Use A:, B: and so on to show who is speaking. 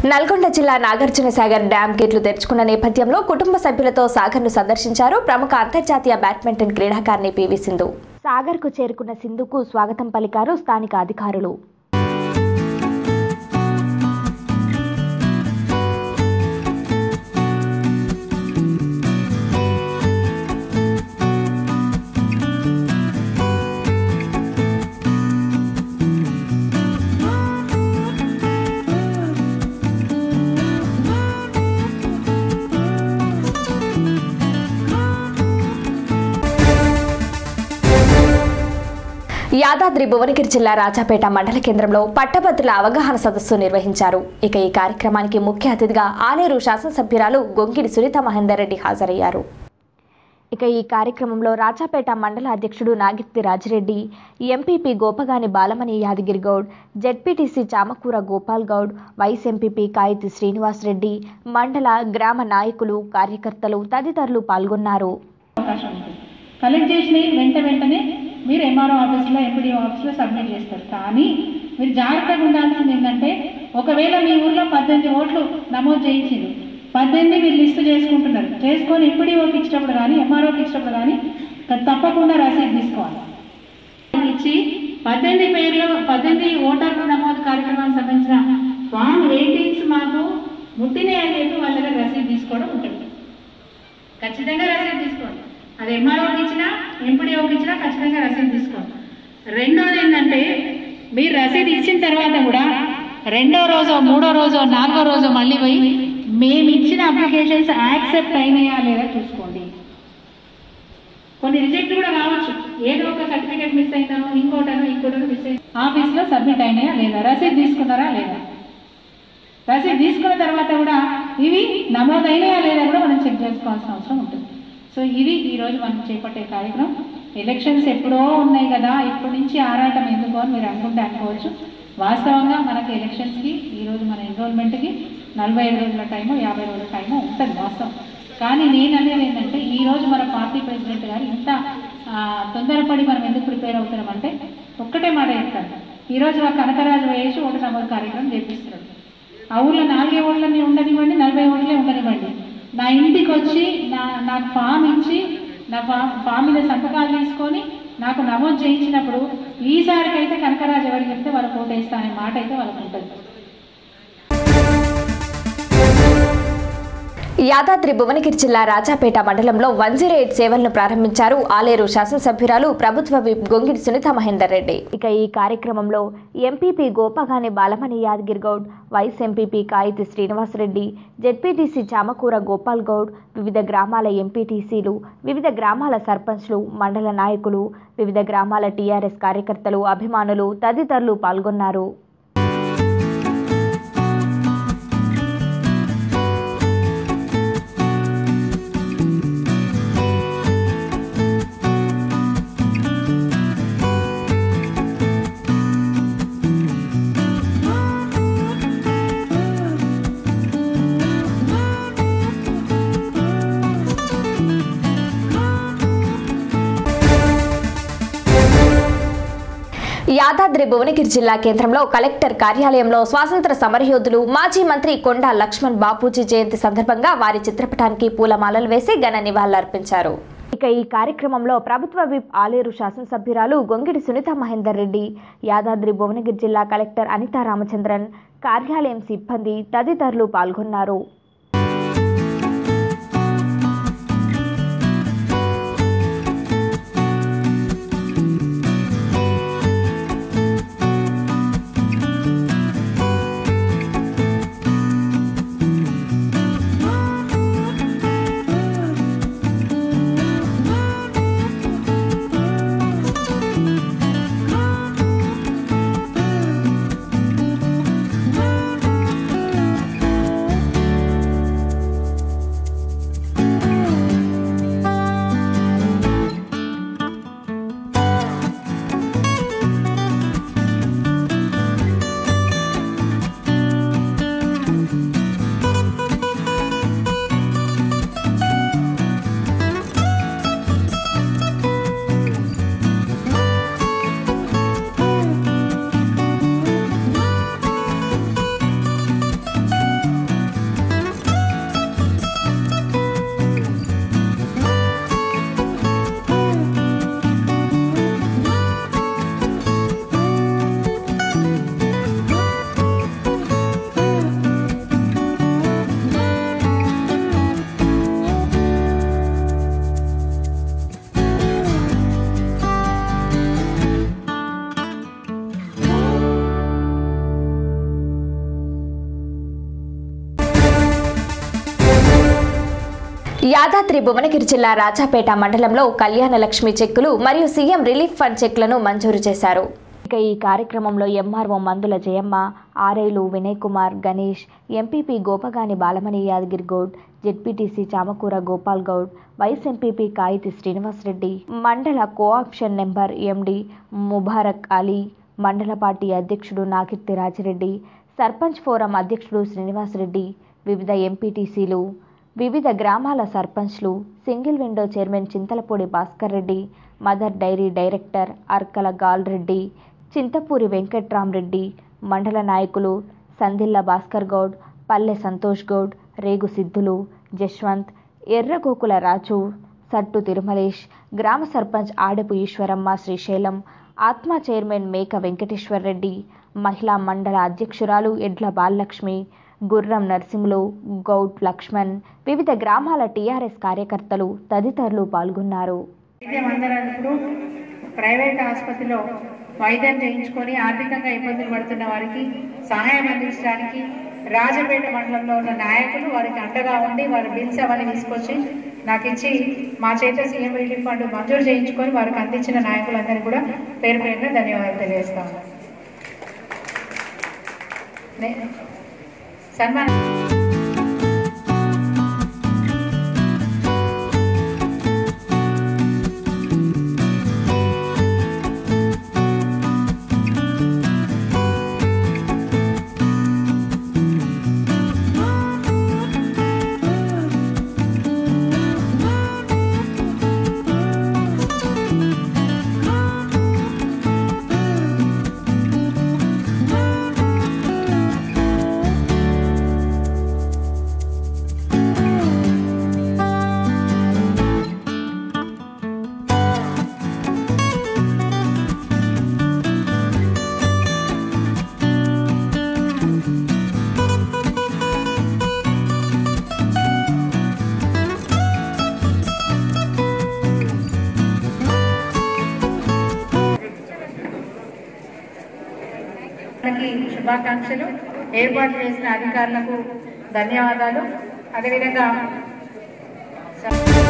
A: నల్గొండ జిల్లా నాగార్జునసాగర్ డ్యామ్ గేట్లు తెరుచుకున్న నేపథ్యంలో కుటుంబ సభ్యులతో సాగర్ను సందర్శించారు ప్రముఖ అంతర్జాతీయ బ్యాడ్మింటన్ క్రీడాకారిణి పివి సింధు. సాగర్కు చేరుకున్న సింధుకు స్వాగతం పలికారు స్థానిక అధికారులు. యాదాద్రి భువనగిరి జిల్లా రాజాపేట మండల కేంద్రంలో పట్టభద్రుల అవగాహన సదస్సు నిర్వహించారు. ఇక ఈ కార్యక్రమానికి ముఖ్య అతిథిగా ఆలేరు శాసనసభ్యురాలు గొంగిడి సునీత మహేందర్ రెడ్డి హాజరయ్యారు. ఇక ఈ కార్యక్రమంలో రాజాపేట మండల అధ్యక్షుడు Nagitti Rajireddy, MPP Gopagani Balamani Yadagiri Goud, ZPTC Chamakura Gopal Goud, vice MPP Kayithi Srinivas Reddy, మండల గ్రామ నాయకులు, కార్యకర్తలు తదితరులు పాల్గొన్నారు.
B: కలెక్ట్ చేసిన వెంటనే మీరు ఎంఆర్ఓ ఆఫీస్లో ఎంపీడీఓ ఆఫీస్లో సబ్మిట్ చేస్తారు. కానీ మీరు జాగ్రత్తగా ఉండాల్సింది ఏంటంటే, ఒకవేళ మీ ఊర్లో 18 ఓట్లు నమోదు చేయించింది, 18 మీరు లిస్టు చేసుకుంటున్నారు, చేసుకొని ఎంపీడీఓకి ఇచ్చినప్పుడు కానీ ఎంఆర్ఓకి ఇచ్చినప్పుడు కానీ తప్పకుండా రసీదు తీసుకోవాలి. ఇచ్చి 18 పేర్లు 18 ఓటర్ల నమోదు కార్యక్రమానికి సంబంధించిన ఫామ్ 18 మాకు ముట్టినే అని చెప్పి వాళ్ళ దగ్గర రసీదు తీసుకోవడం ఉంటుంది. ఖచ్చితంగా రసీదు తీసుకోండి. అది ఎంఆర్ఓకి ఇచ్చినా ఎంపీడీఓకి ఇచ్చినా ఖచ్చితంగా రసీదు తీసుకోండి. రెండోది ఏంటంటే, మీరు రసీదు ఇచ్చిన తర్వాత కూడా 2వ రోజో 3వ రోజో 4వ రోజో మళ్ళీ పోయి మేము ఇచ్చిన అప్లికేషన్స్ యాక్సెప్ట్ అయినాయా లేదా చూసుకోండి. కొన్ని రిజెక్ట్ కూడా కావచ్చు, ఏదో ఒక సర్టిఫికేట్ మిస్ అయినాను, ఇంకోటనో మిస్ అయి ఆఫీస్లో సబ్మిట్ అయినాయా లేదా, రసీదు తీసుకున్నారా లేదా, రసీదు తీసుకున్న తర్వాత కూడా ఇవి నమోదైనాయా లేదా కూడా మనం చెక్ చేసుకోవాల్సిన అవసరం ఉంటుంది. సో ఇది ఈరోజు మనం చేపట్టే కార్యక్రమం. ఎలక్షన్స్ ఎప్పుడో ఉన్నాయి కదా, ఇప్పటి నుంచి ఆరాటం ఎందుకు అని మీరు అనుకోవచ్చు. వాస్తవంగా మనకి ఎలక్షన్స్కి ఈరోజు మన ఎన్రోల్మెంట్కి 45 రోజుల టైము 50 రోజుల టైము ఉంటుంది వాస్తవం. కానీ నేను అనేది ఏంటంటే, ఈరోజు మన పార్టీ ప్రెసిడెంట్ గారు ఇంత తొందరపడి మనం ఎందుకు ప్రిపేర్ అవుతున్నామంటే, ఒక్కటే మాట చెప్తాను. ఈరోజు ఒక కనకరాజు వేసి ఓటు నమోదు కార్యక్రమం చేపిస్తున్నాడు. ఆ ఊళ్ళో 4 ఓట్లని ఉండనివ్వండి, 40 ఓట్లే ఉండనివ్వండి, నా ఇంటికి వచ్చి నాకు ఫామ్ ఇచ్చి నా ఫామ్ మీద సంతకాలు తీసుకొని నాకు నమోదు చేయించినప్పుడు ఈసారికైతే కనకరాజు ఎవరికి చెప్తే వాళ్ళకి ఓటేస్తా అనే మాట అయితే వాళ్ళకు ఉంటుంది.
A: యాదాద్రి భువనగిరి జిల్లా రాజాపేట మండలంలో 108 సేవలను ప్రారంభించారు ఆలేరు శాసనసభ్యురాలు ప్రభుత్వ విప్ గొంగిడి సునీత మహేందర్ రెడ్డి. ఇక ఈ కార్యక్రమంలో MPP Gopagani Balamani Yadagiri Goud, vice MPP Kayithi Srinivas Reddy, ZPTC Chamakura Gopal Goud, వివిధ గ్రామాల ఎంపీటీసీలు, వివిధ గ్రామాల సర్పంచ్లు, మండల నాయకులు, వివిధ గ్రామాల టీఆర్ఎస్ కార్యకర్తలు, అభిమానులు తదితరులు పాల్గొన్నారు. యాదాద్రి భువనగిరి జిల్లా కేంద్రంలో కలెక్టర్ కార్యాలయంలో స్వాతంత్ర సమరయోధులు మాజీ మంత్రి కొండా లక్ష్మణ్ బాపూజీ జయంతి సందర్భంగా వారి చిత్రపటానికి పూలమాలలు వేసి ఘన నివాళులర్పించారు. ఇక ఈ కార్యక్రమంలో ప్రభుత్వ విప్ ఆలేరు శాసనసభ్యురాలు గొంగిడి సునీత మహేందర్ రెడ్డి, యాదాద్రి భువనగిరి జిల్లా కలెక్టర్ అనితా రామచంద్రన్, కార్యాలయం సిబ్బంది తదితరులు పాల్గొన్నారు. యాదాద్రి భువనగిరి జిల్లా రాజాపేట మండలంలో కళ్యాణ లక్ష్మి చెక్కులు మరియు సీఎం రిలీఫ్ ఫండ్ చెక్లను మంజూరు చేశారు. ఇక ఈ కార్యక్రమంలో ఎంఆర్ఓ మందుల జయమ్మ, ఆర్ఐలు Vinay Kumar, Ganesh, MPP Gopagani Balamani Yadagiri Goud, ZPTC Chamakura Gopal Goud, vice MPP Kayithi Srinivasareddy, మండల co-option number MD Mubarak Ali, మండల పార్టీ అధ్యక్షుడు నాకిర్తి రాజిరెడ్డి, సర్పంచ్ ఫోరం అధ్యక్షుడు శ్రీనివాసరెడ్డి, వివిధ ఎంపీటీసీలు, వివిధ గ్రామాల సర్పంచ్లు, single window chairman Chintalapudi Bhaskar Reddy, Mother Dairy director Arkala Galreddy, Chintapuri Venkatramareddy, మండల నాయకులు సందిల్ల భాస్కర్ గౌడ్, పల్లె సంతోష్ గౌడ్, రేగు సిద్ధులు, జశ్వంత్, ఎర్రగోకుల రాజు, సట్టు తిరుమలేష్, గ్రామ సర్పంచ్ ఆడపు ఈశ్వరమ్మ శ్రీశైలం, ఆత్మ చైర్మన్ మేక వెంకటేశ్వర్ రెడ్డి, మహిళా మండల అధ్యక్షురాలు ఎడ్ల బాలలక్ష్మి, గుర్రం నరసింహులు, గౌడ్ లక్ష్మణ్, వివిధ గ్రామాల టీఆర్ఎస్ కార్యకర్తలు తదితరులు పాల్గొన్నారు.
B: ప్రైవేట్ ఆసుపత్రిలో వైద్యం చేయించుకొని ఆర్థికంగా ఇబ్బందులు పడుతున్న వారికి సహాయం అందించడానికి రాజపేట మండలంలో ఉన్న నాయకులు వారికి అండగా ఉండి వారి బిల్స్ అవన్నీ తీసుకొచ్చి నాకు ఇచ్చి మా చేత సీఎం రిలీఫ్ ఫండ్ మంజూరు చేయించుకొని వారికి అందించిన నాయకులందరికీ కూడా పేరు పేరున ధన్యవాదాలు తెలియజేస్తాము. సన్మానం శుభాకాంక్షలు. ఏర్పాటు చేసిన అధికారులకు ధన్యవాదాలు. అదేవిధంగా